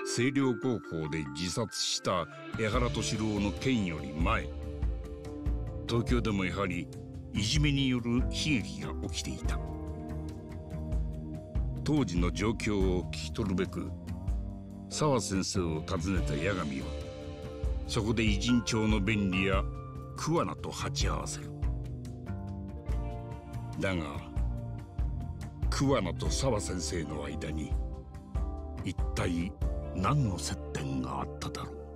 星稜高校で自殺した江原敏郎の件より前、東京でもやはりいじめによる悲劇が起きていた。当時の状況を聞き取るべく澤先生を訪ねた八神は、そこで偉人帳の便利や桑名と鉢合わせる。だが桑名と澤先生の間に一体何の接点があっただろう。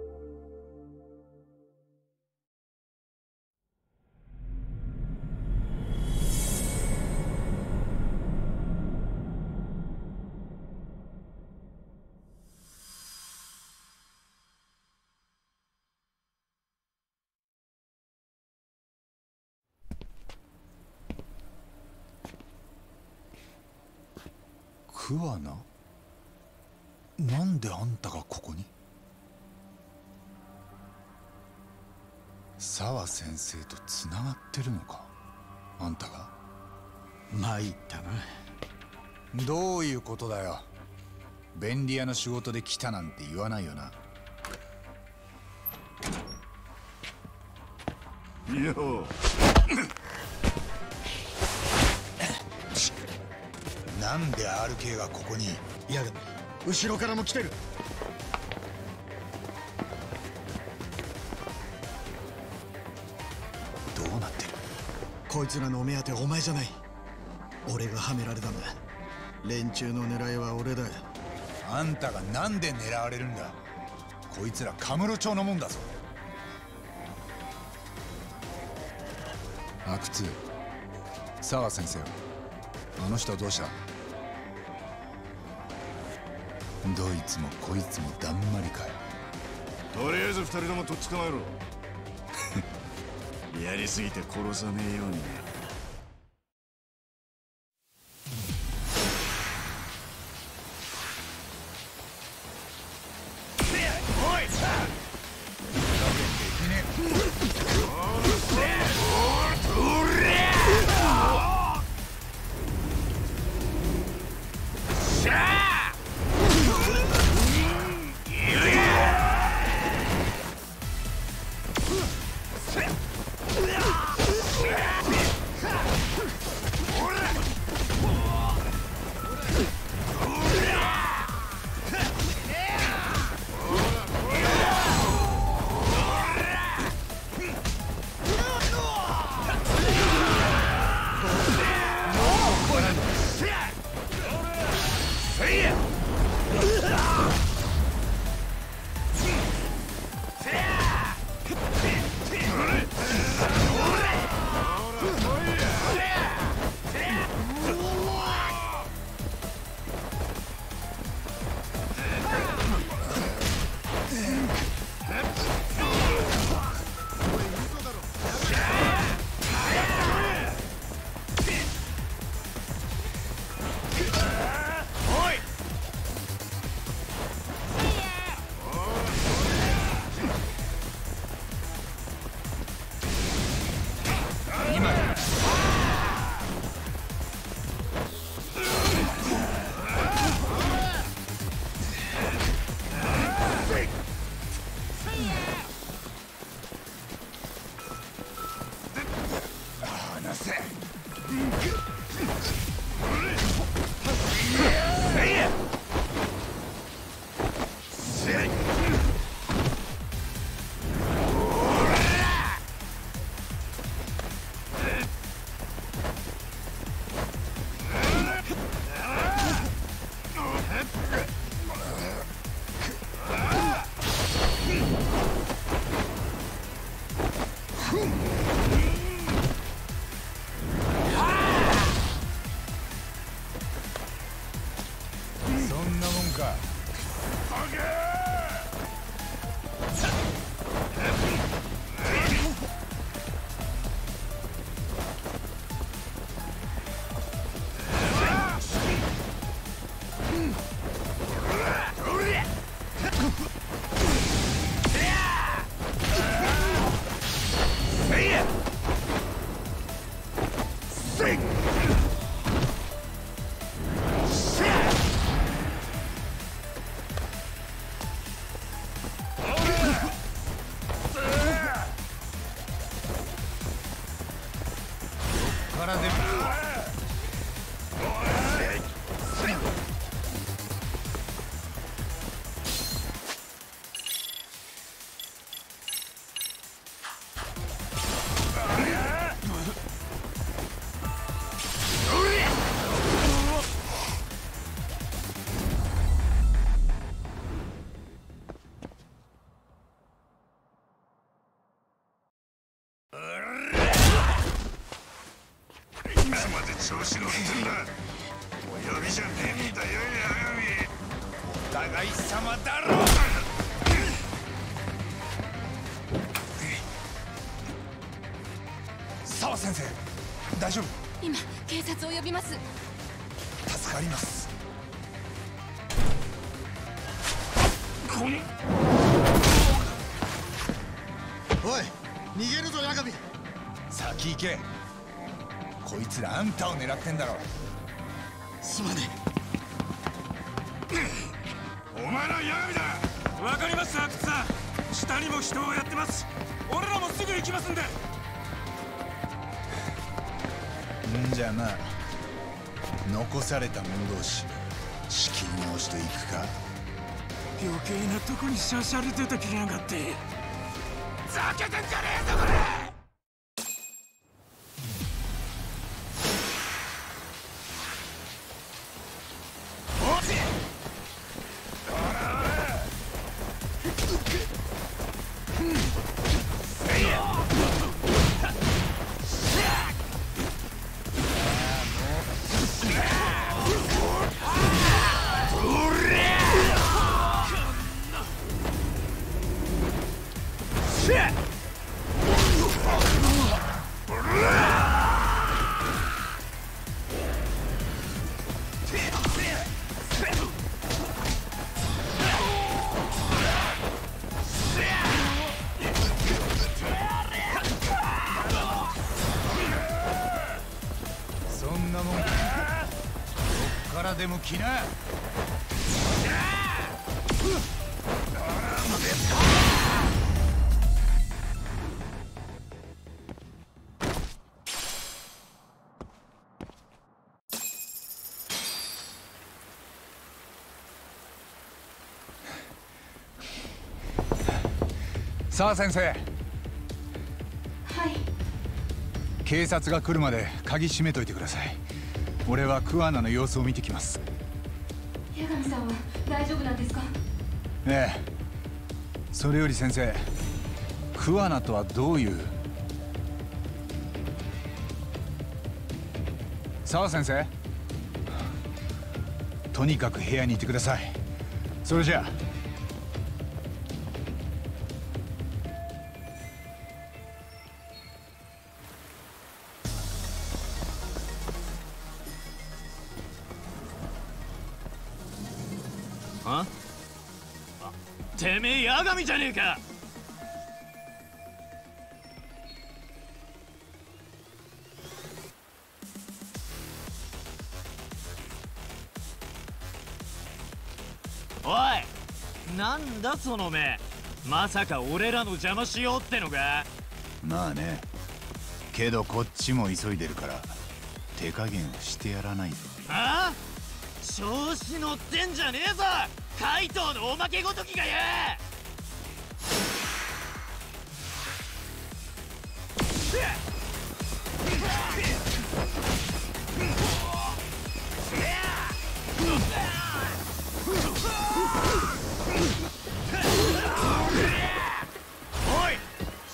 桑名？なんであんたがここに？澤先生とつながってるのか、あんたが。 参ったな。 どういうことだよ。便利屋の仕事で来たなんて言わないよな。 いやなんで RK がここに？ いや、後ろからも来てる。 どうなってる？ こいつらのお目当てはお前じゃない。俺がはめられたんだ。連中の狙いは俺だ。 あんたがなんで狙われるんだ？こいつらカムロ町のもんだぞ。阿久津、澤先生はあの人はどうした？どいつもこいつもだんまりかよ。 とりあえず二人ともとっ捕まえろ。やりすぎて殺さねえようにね。 ってんだ。お呼びじゃねえんだよ、 お互い様だろ。沢先生、大丈夫？ 今警察を呼びます。 助かります。 おい、逃げるぞヤガミ。 先行け。こいつらあんたを狙ってんだろ。 すまねお前らヤガミだ。 わかりました、阿久津さん。下にも人をやってます。俺らもすぐ行きますんで。 んじゃな、残された者同士仕切り直しといくか。 余計なとこにしゃしゃり出てきやがって。ざけてんじゃねえぞこれ。 そんなもんどっからでも来な。さあ先生。 はい。 警察が来るまで鍵閉めといてください。俺は桑名の様子を見てきます。 八神さんは大丈夫なんですか？ ええ。それより先生、桑名とはどういう？沢先生、とにかく部屋にいてください。それじゃあ。 てめえ八神じゃねえか。おい、なんだその目。まさか俺らの邪魔しようってのか？ まあね。けどこっちも急いでるから手加減してやらないと。 ああ、調子乗ってんじゃねえぞ怪盗のおまけごときがよ。おい、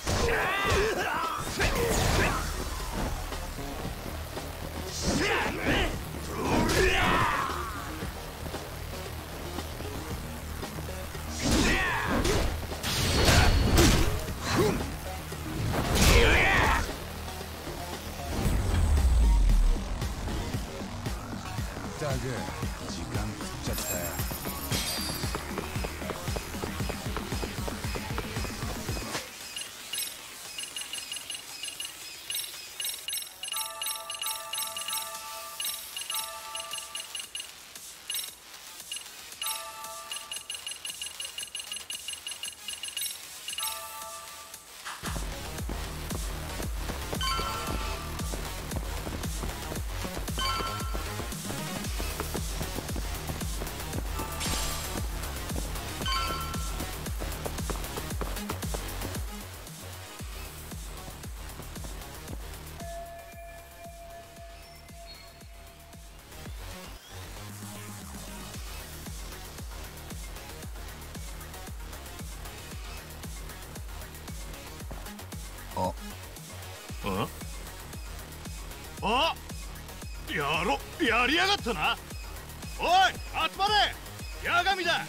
ったく時間食っちゃったよ。 野郎やりやがったな。おい集まれ、八神だ。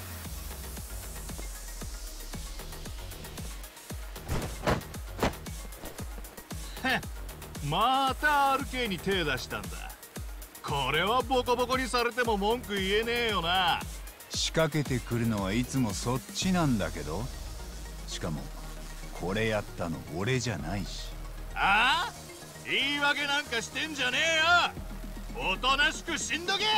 また RK に手出したんだ。これはボコボコにされても文句言えねえよな。 仕掛けてくるのはいつもそっちなんだけど、しかもこれやったの俺じゃないし。 ああ、言い訳なんかしてんじゃねえよ。おとなしく死んどけ。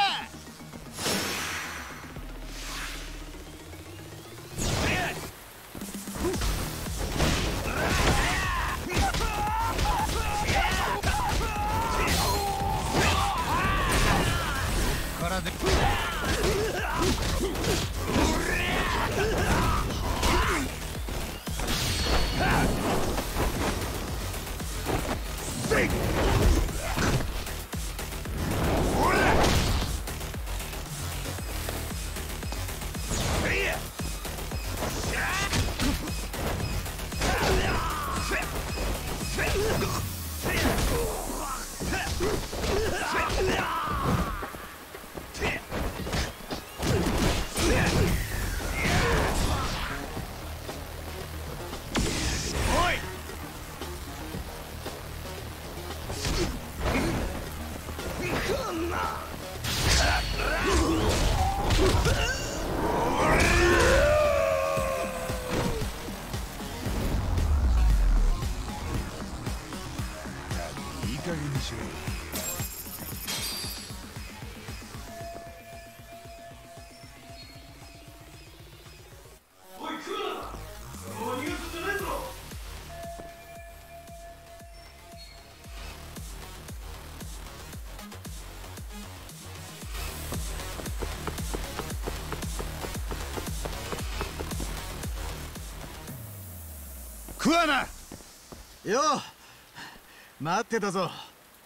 からで桑名よう待ってたぞ。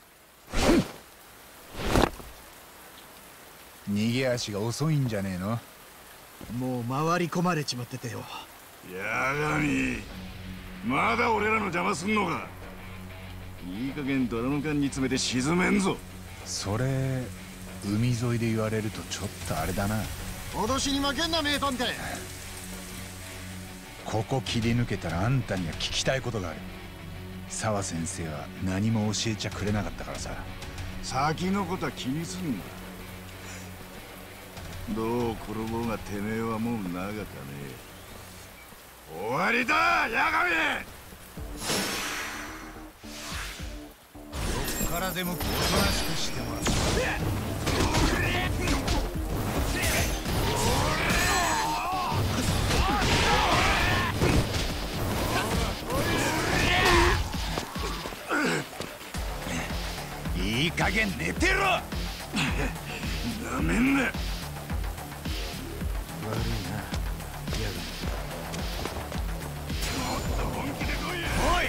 逃げ足が遅いんじゃねえの。 もう回り込まれちまっててよ。 八神、まだ俺らの邪魔すんのか。いい加減ドラム缶に詰めて沈めんぞ。 それ海沿いで言われるとちょっとあれだな。 脅しに負けんな名探偵。 ここ切り抜けたらあんたには聞きたいことがある。沢先生は何も教えちゃくれなかったからさ。 先のことは気にすんな。どう転ぼうがてめえはもう長かねえ。終わりだ八神。 どっからでもおとなしくしてもらう。いい加減寝てろ。 なめんな。 悪いな、 もっと本気で来いよ。おい。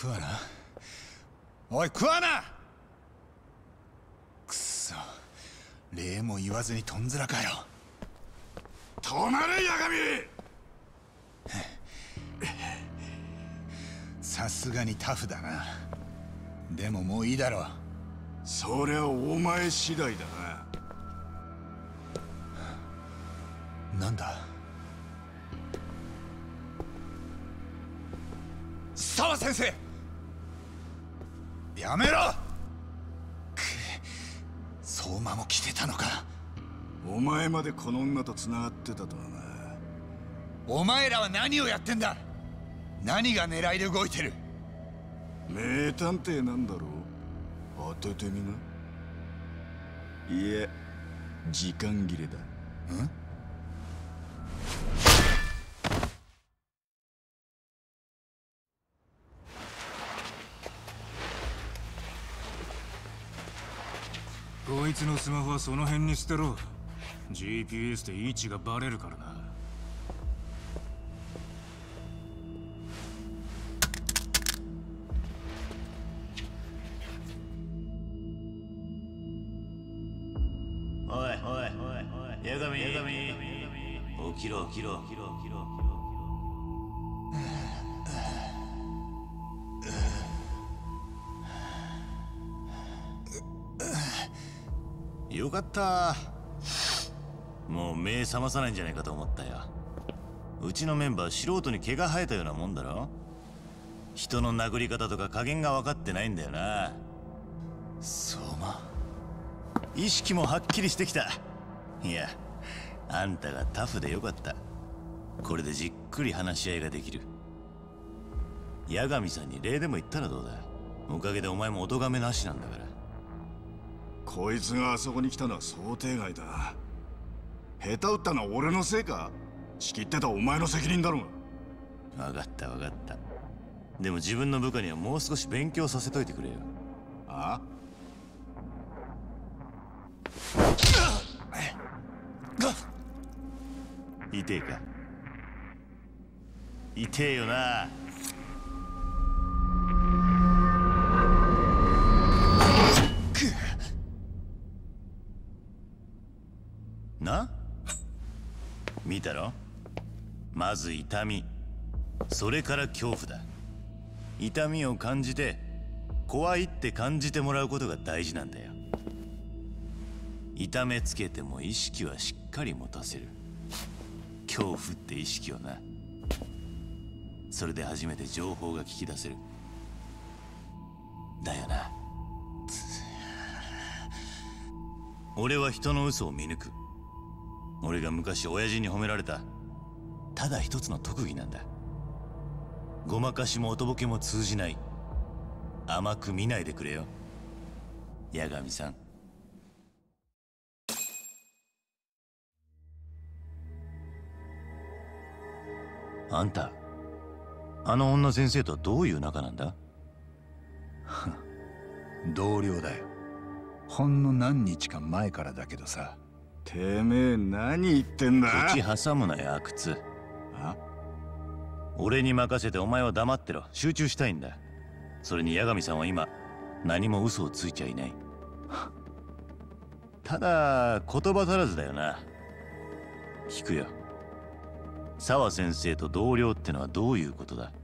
桑名、おい桑名、くそ、礼も言わずにとんずらかよ。 止まれ八神。 さすがにタフだな。でももういいだろう。 そりゃお前次第だな。 なんだ、沢先生、やめろ。相馬も来てたのか。 お前までこの女と繋がってたとはな。 お前らは何をやってんだ。何が狙いで動いてる。 名探偵なんだろう。当ててみな。いや、時間切れだ。 ん？ こいつのスマホはその辺に捨てろ。 GPS で位置がバレるからな。 おいおいおい八神、起きろ起きろ。よかった。もう目覚まさないんじゃないかと思ったよ。うちのメンバー素人に毛が生えたようなもんだろ。人の殴り方とか加減が分かってないんだよな。 相馬、 意識もはっきりしてきた。いや、あんたがタフでよかった。これでじっくり話し合いができる。八神さんに礼でも言ったらどうだ。おかげでお前もお咎めなしなんだから。 こいつがあそこに来たのは想定外だ。下手打ったのは俺のせいか。仕切ってたお前の責任だろうが。分かった分かった。でも自分の部下にはもう少し勉強させといてくれよ。 あ？ 痛えか。痛えよな。な？見たろ？まず痛み、それから恐怖だ。痛みを感じて怖いって感じてもらうことが大事なんだよ。痛めつけても意識はしっかり持たせる。恐怖って意識をな。それで初めて情報が聞き出せる。だよな。俺は人の嘘を見抜く。俺が昔親父に褒められたただ一つの特技なんだ。ごまかしもおとぼけも通じない。甘く見ないでくれよ、八神さん。あんた、あの女先生とはどういう仲なんだ？ 同僚だよ。ほんの何日か前からだけどさ。 てめえ何言ってんだ？ 口挟むなよ、阿久津。 あ？ 俺に任せてお前は黙ってろ。集中したいんだ。それに八神さんは今何も嘘をついちゃいない。ただ言葉足らずだよな。聞くよ。沢先生と同僚ってのはどういうことだ？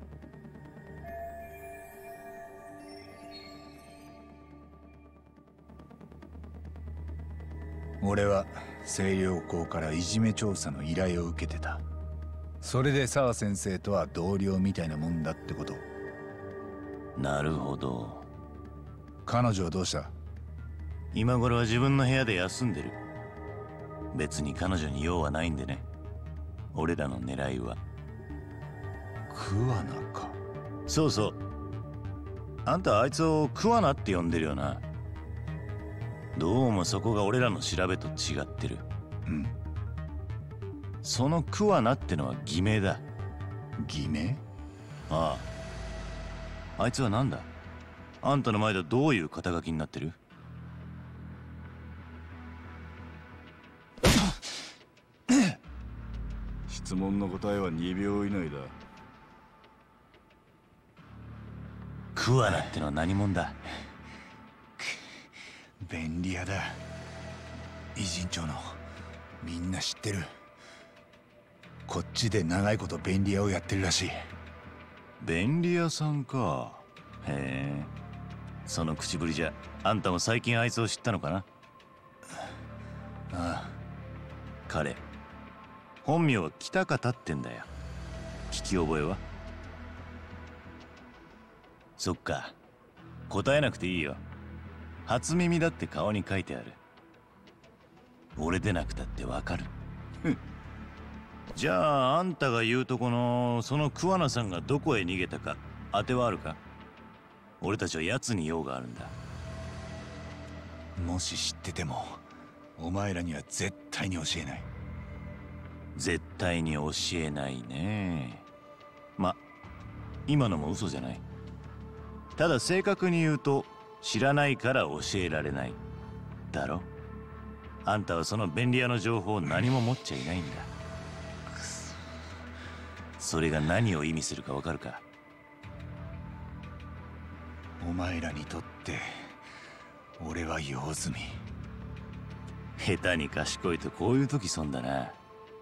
俺は星稜高からいじめ調査の依頼を受けてた。それで沢先生とは同僚みたいなもんだってこと。 なるほど。 彼女はどうした？ 今頃は自分の部屋で休んでる。別に彼女に用はないんでね。俺らの狙いは桑名か。 そうそう。あんたあいつを桑名って呼んでるよな。どうもそこが俺らの調べと違ってる。 うん。 その桑名ってのは偽名だ。 偽名？ ああ。あいつはなんだ？あんたの前ではどういう肩書きになってる？ 質問の答えは2秒以内だ。 クワナってのは何者だ？ 便利屋だ。偉人町のみんな知ってる。こっちで長いこと便利屋をやってるらしい。 便利屋さんか。へえ、その口ぶりじゃあんたも最近あいつを知ったのかな？ ああ。 彼本名は北方ってんだよ。聞き覚えは？そっか、答えなくていいよ。初耳だって顔に書いてある。俺でなくたってわかる。じゃああんたが言うとこのその桑名さんがどこへ逃げたか当てはあるか？俺たちは奴に用があるんだ。 もし知っててもお前らには絶対に教えない。 絶対に教えないね。ま、今のも嘘じゃない。ただ正確に言うと知らないから教えられないだろ。あんたはその便利屋の情報を何も持っちゃいないんだ。それが何を意味するかわかるか？ お前らにとって俺は用済み。 下手に賢いとこういう時損だな。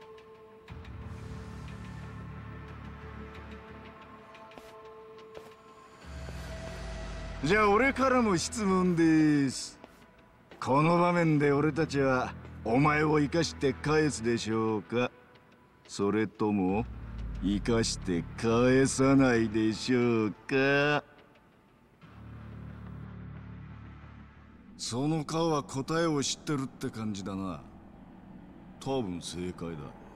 じゃあ俺からも質問です。この場面で俺たちはお前を生かして返すでしょうか、それとも生かして返さないでしょうか？その顔は答えを知ってるって感じだな。多分正解だ。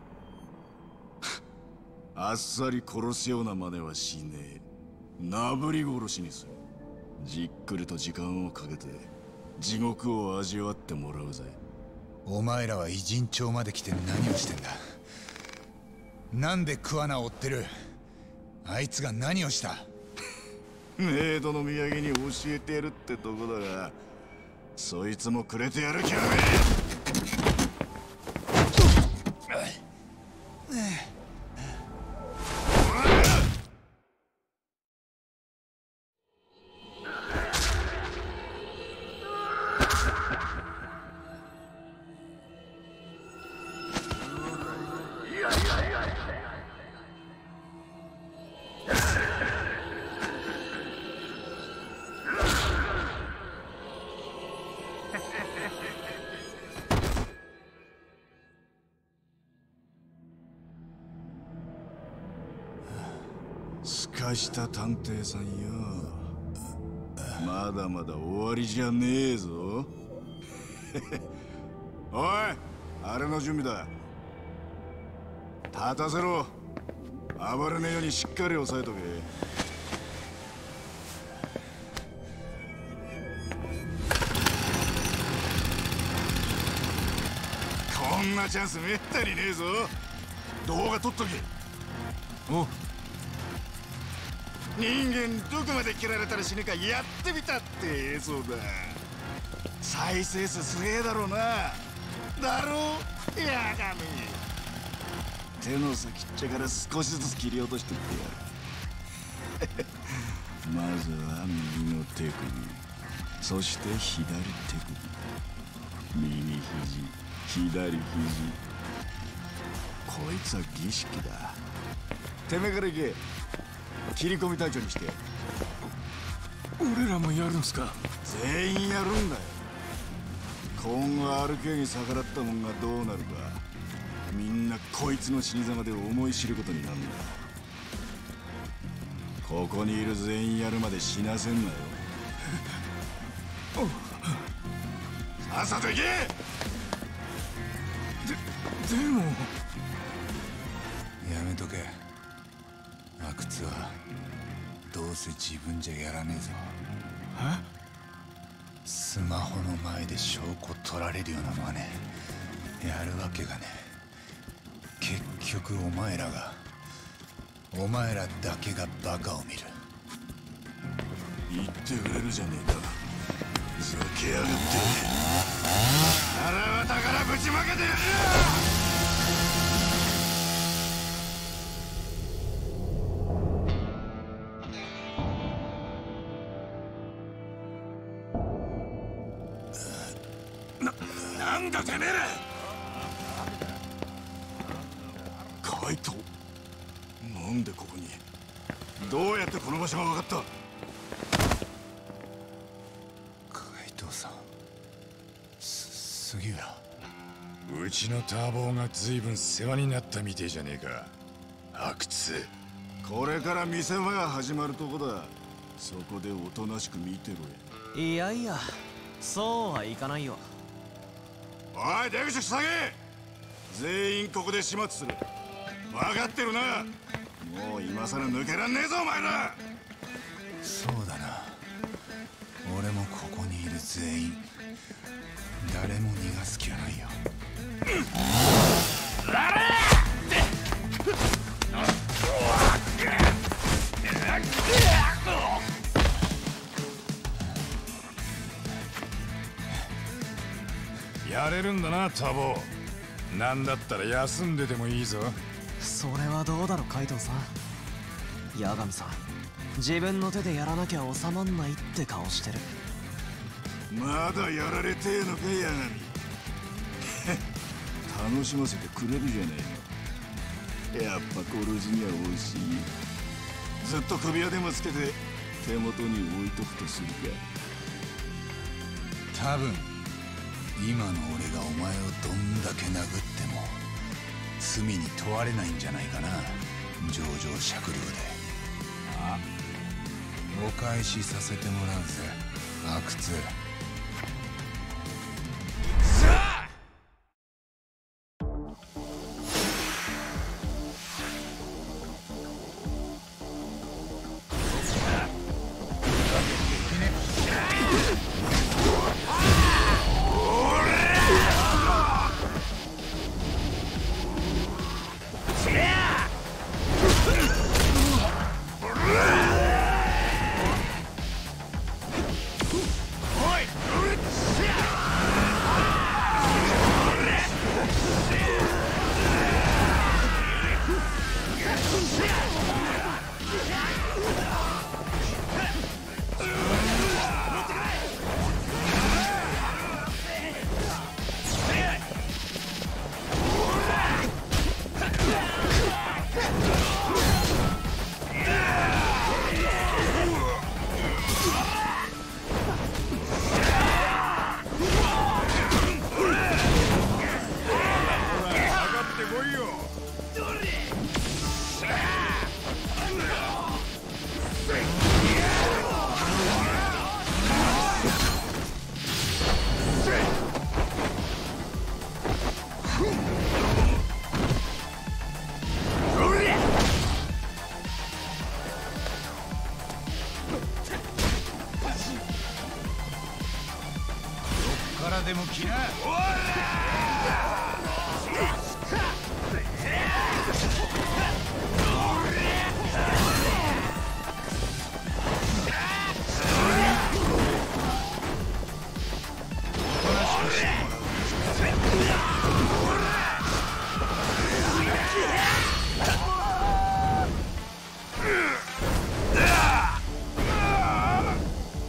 あっさり殺すような真似はしねえ。なぶり殺しにする。じっくりと時間をかけて地獄を味わってもらうぜ。 お前らは偉人町まで来て何をしてんだ？なんで桑名を追ってる？あいつが何をした？ メイドの土産に教えてやるってとこだが、そいつもくれてやる気はねえ。すかした探偵さんよ、まだまだ終わりじゃねえぞ。おい、あれの準備だ。立たせろ。暴れねえようにしっかり押さえとけ。こんなチャンスめったにねえぞ。動画撮っとけ。 お、 人間どこまで切られたら死ぬかやってみたって映像だ。再生数すげえだろうな。だろうやがみ。手の先っちゃから少しずつ切り落としてってやる。まずは右の手首、そして左手首、右肘、左肘。こいつは儀式だ。てめえから行け。切り込み隊長にして。 俺らもやるんすか？ 全員やるんだよ。今後 RK に逆らったもんがどうなるか、みんなこいつの死に様で思い知ることになるんだ。ここにいる全員やるまで死なせんなよ。さっさと行け。 でもやめとけ。阿久津はどうせ自分じゃやらねえぞ。スマホの前で証拠取られるような真似やるわけがねえ。結局お前らだけがバカを見る。 言ってくれるじゃねえか。ふざけやがって。ならばだからぶちまけてやる。 なんだてめえら。カイト、なんでここに。どうやってこの場所が分かった。 カイトさん、杉浦。 うちのターボーが随分世話になったみてえじゃねえか、阿久津。これから見せ場が始まるとこだ。そこでおとなしく見てろよ。 いやいや、そうはいかないよ。 おい、出口塞げ。全員ここで始末する。分かってるな。もう今さら抜けらんねえぞお前ら。 そうだな、俺もここにいる全員誰も逃がす気はないよ。 やれるんだなタボ。なんだったら休んでてもいいぞ。 それはどうだろカイトさん。八神さん、自分の手でやらなきゃ収まんないって顔してる。 まだやられてえのか八神。楽しませてくれるじゃねえの。やっぱ殺しには惜しい。ずっと首輪でもつけて手元に置いとくとするか。 多分今の俺がお前をどんだけ殴っても罪に問われないんじゃないかな。情状酌量で。お返しさせてもらうぜ阿久津。 でも来な。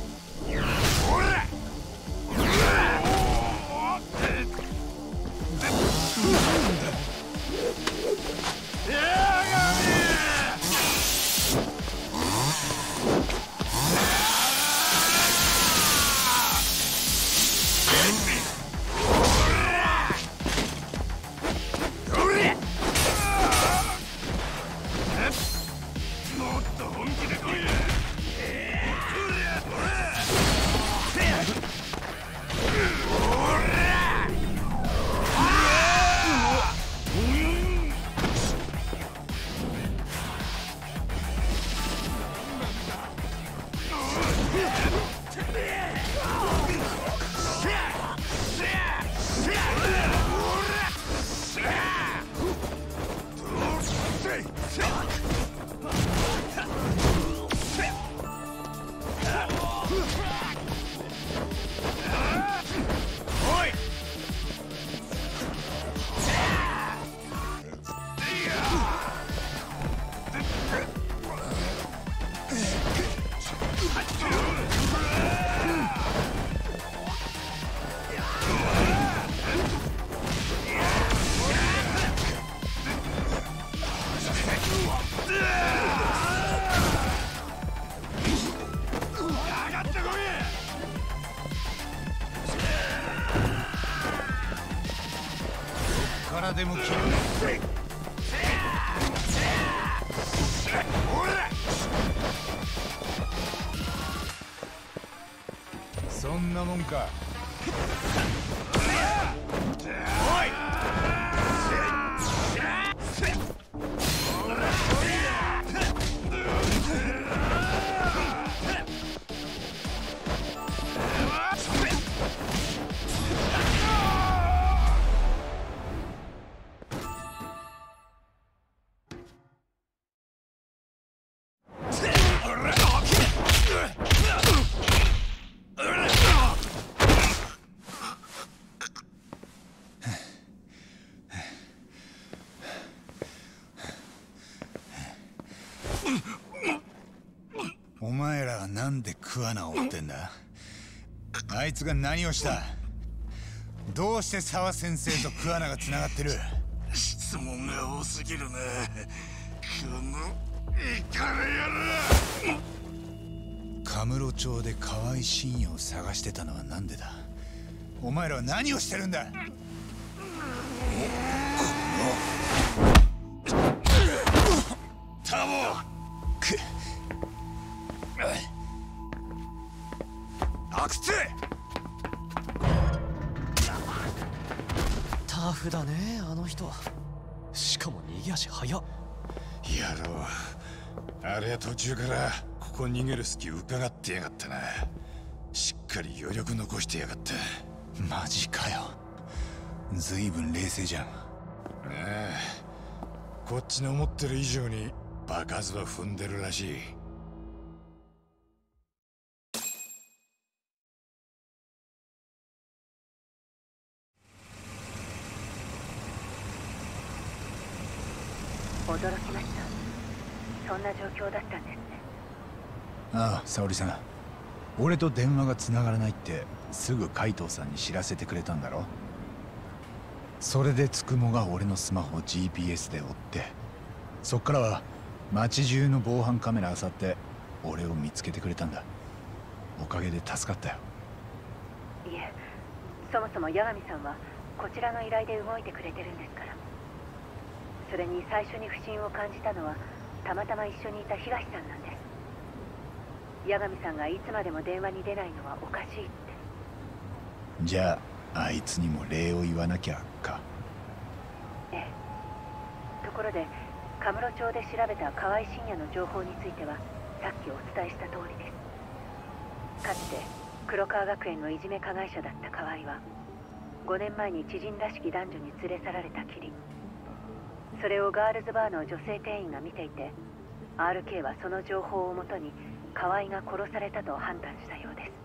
出からでも切る。そんなもんか。お前らはなんで桑名を追ってんだ？あいつが何をした？どうして沢先生と桑名がつながってる？ 質問が多すぎるな、このイカレ野郎。 カムロ町で河合信也を探してたのはなんでだ？お前らは何をしてるんだ？ タモ阿久津！ タフだねあの人。しかも逃げ足早っ。 野郎、あれは途中からここ逃げる隙を伺ってやがったな。しっかり余力残してやがった。 マジかよ。ずいぶん冷静じゃん。 ああ、こっちの思ってる以上に場数は踏んでるらしい。 驚きました。そんな状況だったんですね。 ああ、沙織さん。俺と電話が繋がらないってすぐ海藤さんに知らせてくれたんだろ？それでつくもが俺のスマホを GPS で追って、そっからは街中の防犯カメラ漁って俺を見つけてくれたんだ。おかげで助かったよ。 いえ、そもそも八神さんはこちらの依頼で動いてくれてるんですから。それに最初に不審を感じたのはたまたま一緒にいた東さんなんです。八神さんがいつまでも電話に出ないのはおかしいって。 じゃああいつにも礼を言わなきゃか。 ええ。ところでカムロ町で調べた河合信也の情報についてはさっきお伝えした通りです。かつて黒川学園のいじめ加害者だった河合は5年前に知人らしき男女に連れ去られたきり、それをガールズバーの女性店員が見ていて、 RK はその情報をもとに河合が殺されたと判断したようです。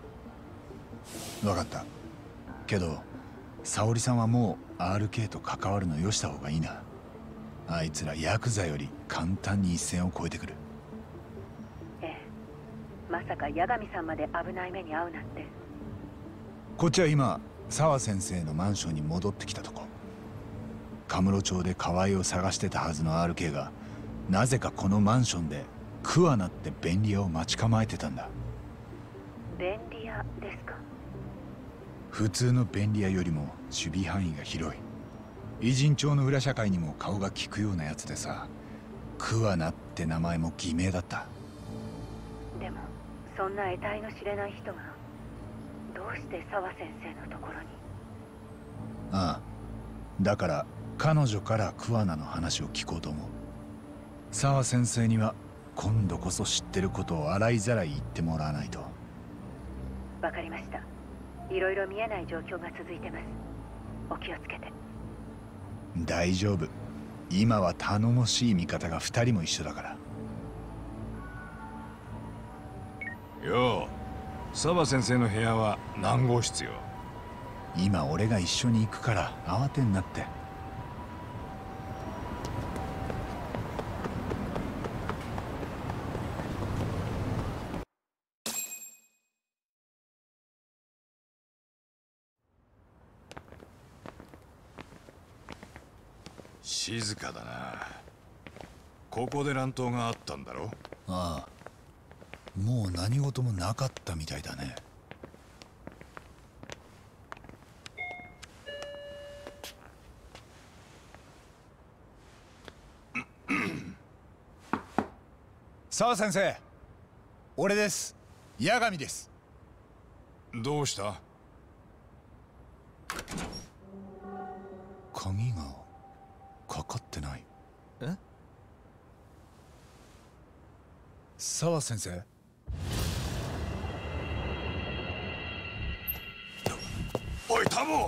分かった。けど沙織さんはもう RK と関わるのよした方がいいな。あいつらヤクザより簡単に一線を越えてくる。 ええ。まさか八神さんまで危ない目に遭うなんて。 こっちは今沢先生のマンションに戻ってきたとこ。カムロ町で河合を探してたはずの RK がなぜかこのマンションで桑名って便利屋を待ち構えてたんだ。 便利屋ですか？ 普通の便利屋よりも守備範囲が広い。偉人町の裏社会にも顔が利くようなやつでさ、桑名って名前も偽名だった。 でもそんな得体の知れない人がどうして沢先生のところに？ ああ、だから彼女から桑名の話を聞こうと思う。沢先生には今度こそ知ってることを洗いざらい言ってもらわないと。 わかりました。いろいろ見えない状況が続いてます。お気をつけて。 大丈夫。今は頼もしい味方が2人も一緒だから。 よう、沢先生の部屋は何号室よ？ 今俺が一緒に行くから慌てんなって。 静かだな。ここで乱闘があったんだろ？ ああ、もう何事もなかったみたいだね。 沢先生、俺です。八神です。 どうした？ 鍵がかかってない。 え？ 沢先生。 おいタモ。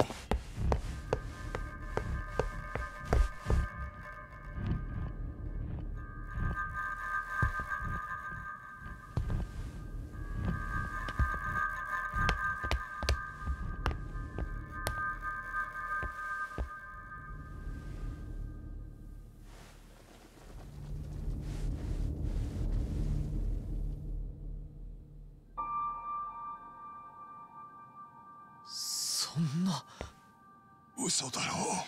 そんな。 嘘だろう。